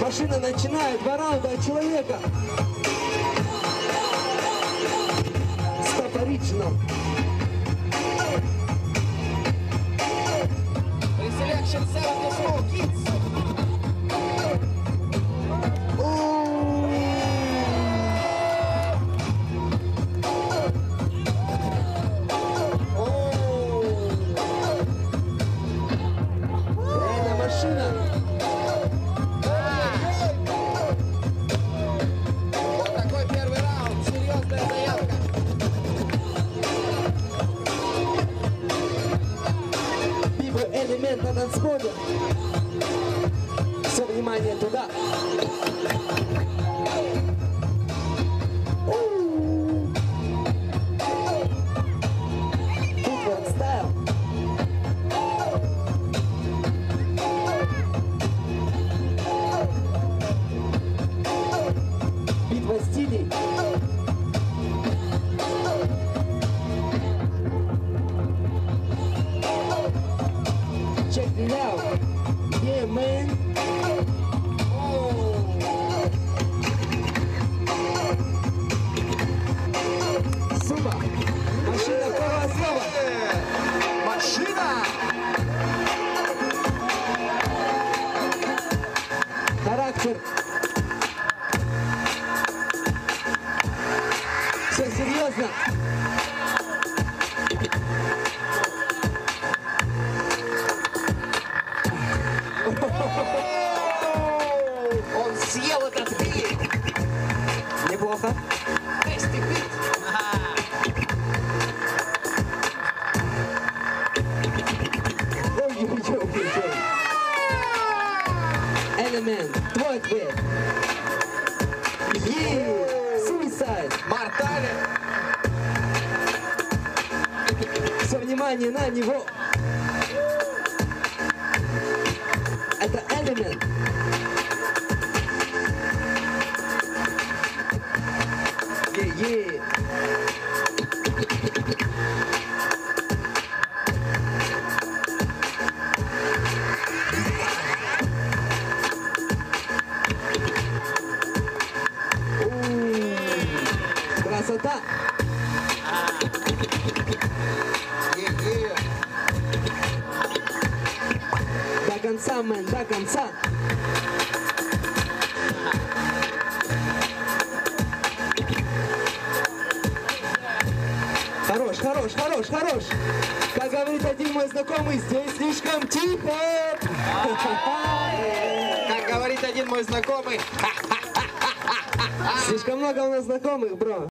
Машина начинает 2 раунда от человека. Stop original. Pre-selection 74 kids. Машина. Вот такой первый раунд. Серьезная заявка. Пиво элемент на танцполе. Все внимание туда. Footwork style. Битва стилей. Check it out. Yeah, man. Супер. Машина, первое слово. Машина. Характер. Все серьезно. Он съел этот бит. Неплохо. Tasty бит. Ой-ой-ой-ой. Элемент. Твой ответ. Suicide. Мортале. Все внимание на него. Это элемент. Е-е. Красота. До конца, мэн, до конца. Хорош, хорош, хорош, хорош. Как говорит один мой знакомый, здесь слишком тихо. Как говорит один мой знакомый. Слишком много у нас знакомых, бро.